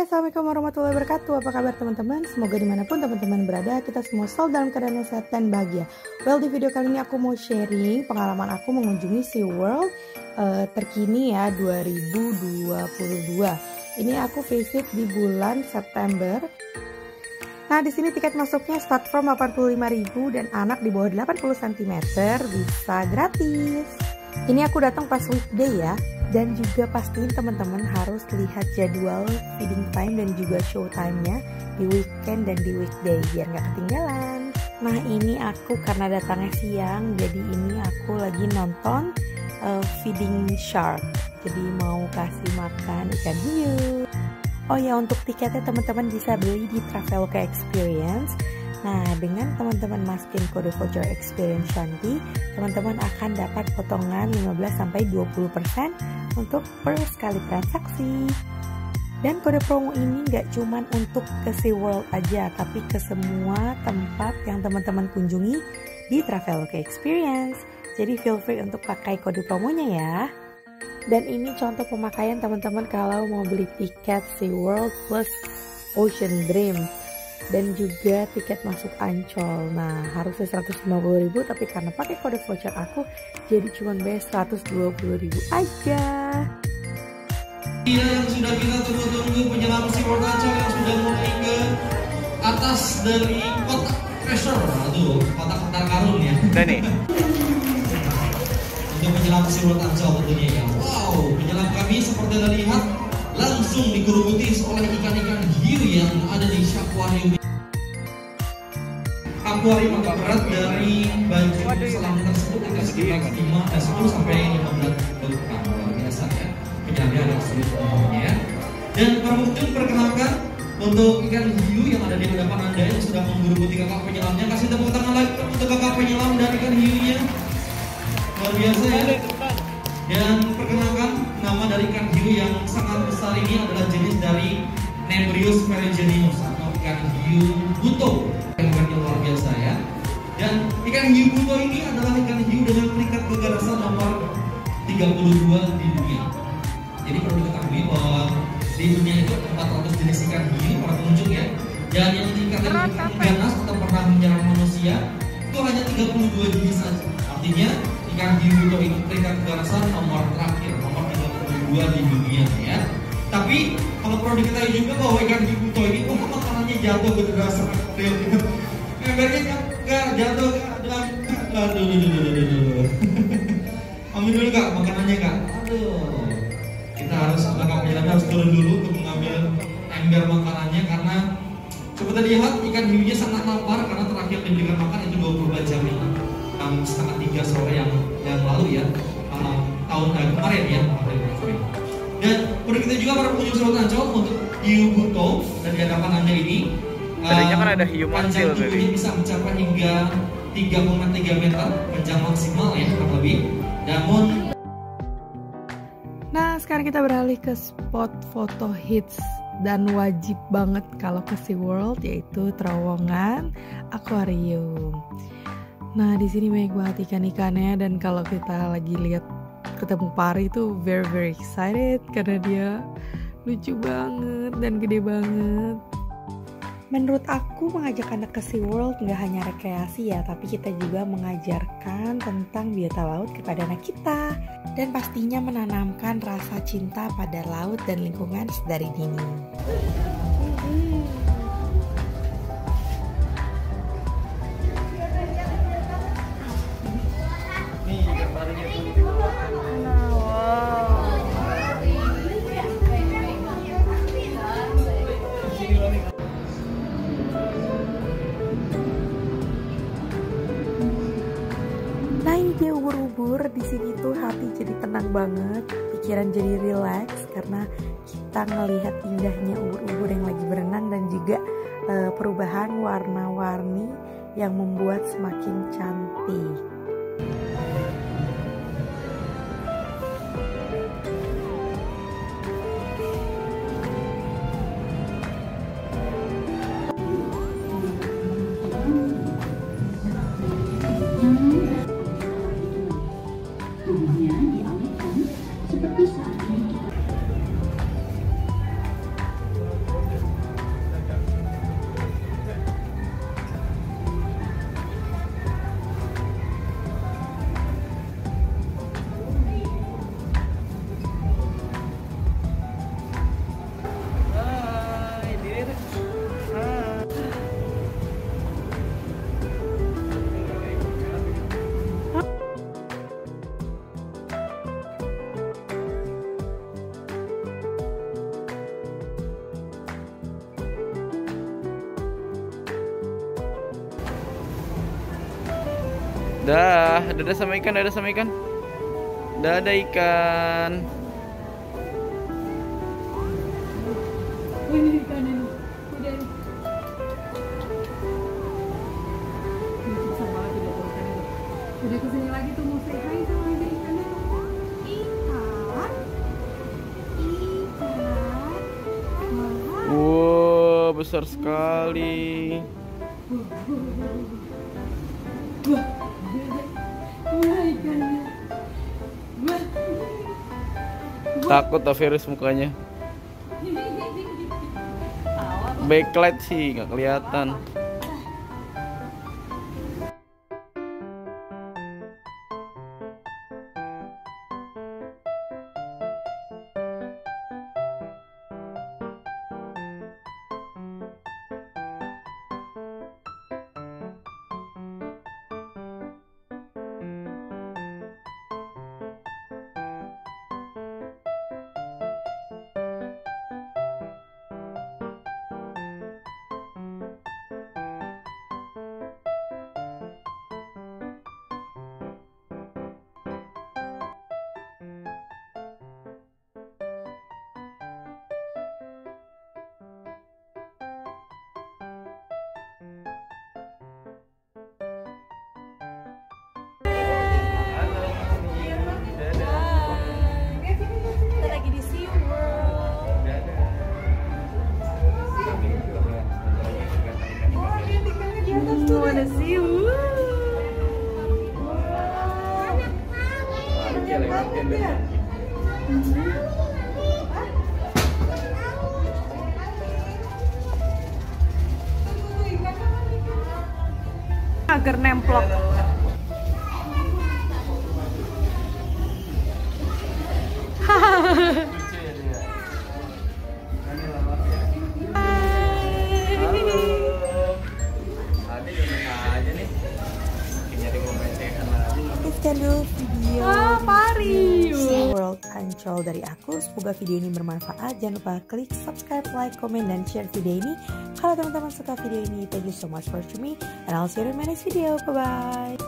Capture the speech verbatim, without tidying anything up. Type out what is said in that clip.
Assalamualaikum warahmatullahi wabarakatuh. Apa kabar teman-teman? Semoga dimanapun teman-teman berada, kita semua selalu dalam keadaan yang sehat dan bahagia. Well, di video kali ini aku mau sharing pengalaman aku mengunjungi SeaWorld uh, terkini ya dua ribu dua puluh dua. Ini aku visit di bulan September. Nah, di sini tiket masuknya start from delapan puluh lima ribu dan anak di bawah delapan puluh sentimeter bisa gratis. Ini aku datang pas weekday ya. Dan juga pastiin teman-teman harus lihat jadwal feeding time dan juga show time-nya di weekend dan di weekday biar nggak ketinggalan. Nah, ini aku karena datangnya siang, jadi ini aku lagi nonton uh, feeding shark. Jadi mau kasih makan ikan hiu. Oh ya, untuk tiketnya teman-teman bisa beli di Traveloka Experience. Nah, dengan teman-teman masukin kode voucher Experience Shanti, teman-teman akan dapat potongan lima belas sampai dua puluh persen untuk per sekali transaksi. Dan kode promo ini nggak cuman untuk ke SeaWorld aja, tapi ke semua tempat yang teman-teman kunjungi di Traveloka Experience. Jadi feel free untuk pakai kode promonya ya. Dan ini contoh pemakaian teman-teman kalau mau beli tiket SeaWorld plus Ocean Dream. Dan juga tiket masuk Ancol. Nah, harusnya seratus lima puluh ribu, tapi karena pakai kode voucher aku jadi cuma bayar seratus dua puluh ribu aja. Iya, yang sudah kita tunggu-tunggu, penyelam SeaWorld Ancol yang sudah mulai ke atas dari kotak treasure. Aduh, kotak kotak karun ya. Dani. Untuk penyelam SeaWorld Ancol tentunya ya. Wow, penyelam kami seperti Anda lihat langsung dikerubuti oleh ikan-ikan hiu yang ada di akuarium. Akuarium agak berat dari baju selam tersebut itu sekitar lima, sepuluh sampai lima belas kilogram. Luar biasa ya. Penyelamnya ada sulit umumnya ya. Dan pengunjung perkenalkan untuk ikan hiu yang ada di hadapan Anda yang sudah menggerubuti kakak penyelamnya. Kasih tepuk tangan lagi untuk kakak penyelam dan ikan hiunya. Luar biasa ya. Dan perkenalkan nama dari ikan hiu yang sangat besar ini adalah jenis dari Nebrius ferruginus atau ikan hiu buto yang luar biasa ya. Dan ikan hiu buto ini adalah ikan hiu dengan peringkat keganasan nomor tiga puluh dua di dunia. Jadi perlu diketahui bahwa di dunia itu empat ratus jenis ikan hiu para pengunjung ya. Dan yang tingkat ganas atau pernah menyerang manusia itu hanya tiga puluh dua jenis saja. Artinya ikan hiu buto ini peringkat keganasan nomor terakhir, nomor tiga puluh dua di dunia ya. Tapi kalau perlu diketahui juga bahwa ikan hiu buto ini kok makanannya jatuh ke dasar real gitu. Embernya nggak jatuh ke dalam. Aduh, aduh, aduh, aduh, aduh. Ambil dulu kak makanannya kak. Aduh. Kita harus kakak penyelam harus turun dulu untuk mengambil ember makanannya karena coba tadi lihat ikan hiunya sangat lapar karena terakhir diberikan makan itu dua puluh empat jam ini. Um, setengah tiga sore yang yang lalu ya, um, tahun eh, kemarin ya, sorry. Dan perlu kita juga para pengunjung SeaWorld Ancol untuk hiu buto dan di hadapan Anda ini tadinya um, kan ada hiu panjang mansil tubuhnya bisa mencapai hingga tiga koma tiga meter, panjang maksimal ya kurang lebih. Namun Nah, sekarang kita beralih ke spot foto hits dan wajib banget kalau ke SeaWorld, yaitu terowongan akuarium. Nah, di sini banyak banget ikan-ikannya dan kalau kita lagi lihat ketemu pari itu very very excited karena dia lucu banget dan gede banget. Menurut aku mengajak anak ke SeaWorld nggak hanya rekreasi ya, tapi kita juga mengajarkan tentang biota laut kepada anak kita dan pastinya menanamkan rasa cinta pada laut dan lingkungan sedari dini. Nah, ini dia ubur-ubur. Di sini tuh hati jadi tenang banget, pikiran jadi relax karena kita ngelihat indahnya ubur-ubur yang lagi berenang dan juga uh, perubahan warna-warni yang membuat semakin cantik. Dah, dadah sama ikan, dadah sama ikan. Dadah ikan. Ini ikan ini. Udah. Udah kesini lagi tuh mau say hi sama aja ikannya tuh. Ikan. Ikan. Wow, besar sekali. Wah. Wah, ikannya. Wah. Takut tuh virus mukanya. Backlight sih nggak kelihatan. Oh, ada siu. Agar nemplok. Sekian dulu video Ah, pari. SeaWorld Ancol dari aku. Semoga video ini bermanfaat. Jangan lupa klik subscribe, like, comment, dan share video ini. Kalau teman-teman suka video ini, thank you so much for watching me, and I'll see you in my next video. Bye bye.